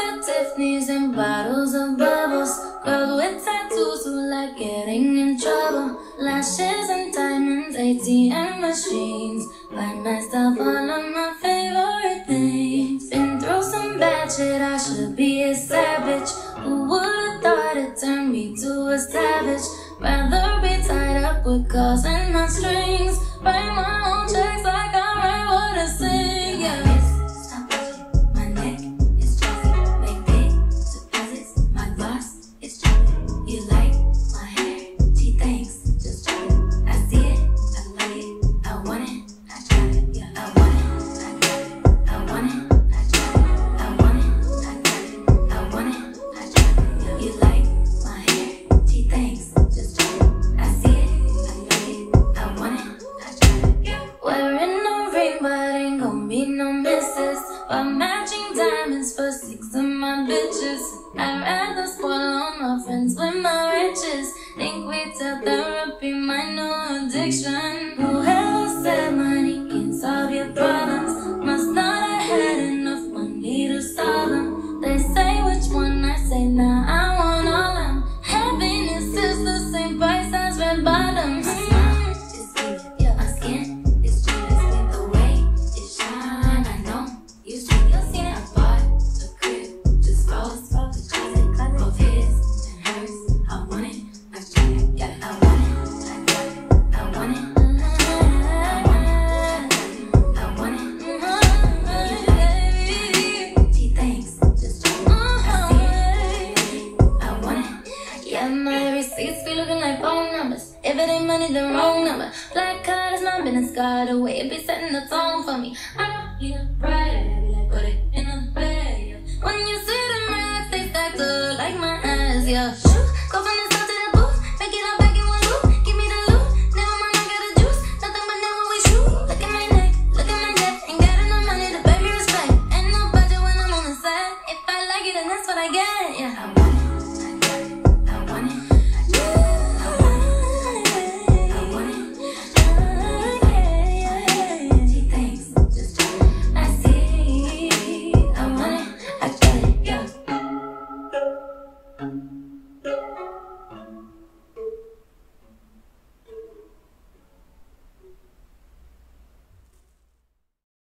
at Tiffany's and bottles of bubbles. Girls with tattoos who like getting in trouble. Lashes and diamonds, ATM machines. Buy myself all of my favorite things. Been through some bad shit, I should be a savage. Who would've thought it turned me to a savage? Rather be tied up with calls and not strings. Write my own checks like I write what I sing, yeah. My neck is dressy, make big deposits. My boss is dropping. You like my hair? She thinks, just drop it. I see it, I like it, I want it, I try it, yeah. I want it, I got it, I want it, I try it, I want it, I got it, I want it, I try it, yeah. You like my hair? She thinks, just drop it. I see it, I like it, I want it, I try it, yeah. Wearing no ring, but ain't gon' be no misses. But matching diamonds for 6 of my bitches. I'd rather spoil all my friends with my riches. Think retail therapy, my new addiction. Whoever said money can solve your problems must not have had enough money to solve them. They say which one, I say nah, I want all them. Happiness is the same price as red bottoms. My smile is sweet, yeah. My skin is jealous, the way it shine. I know you see it, I bought a crib, just rose the closet of his and hers. I want it, I got it, yeah. I want it, I got it, I want it, I want it, I want it. She thinks, just drop it. I see it, I want it. Yeah, my receipts be looking like phone numbers. If it ain't money, then wrong number. Black card is not been a scar the way it be setting the tone for me. I don't need a bride, I be like, put it in a bag, yeah. When you see them racks, they stacked up like my eyes, yeah. Shoot, go from the south to the booth, make it all back in one loop. Give me the loot, never mind, I got the juice. Nothing but never we shoot. Look at my neck, look at my neck. Ain't got enough money to pay me respect. Ain't no budget when I'm on the side. If I like it, then that's what I get, yeah.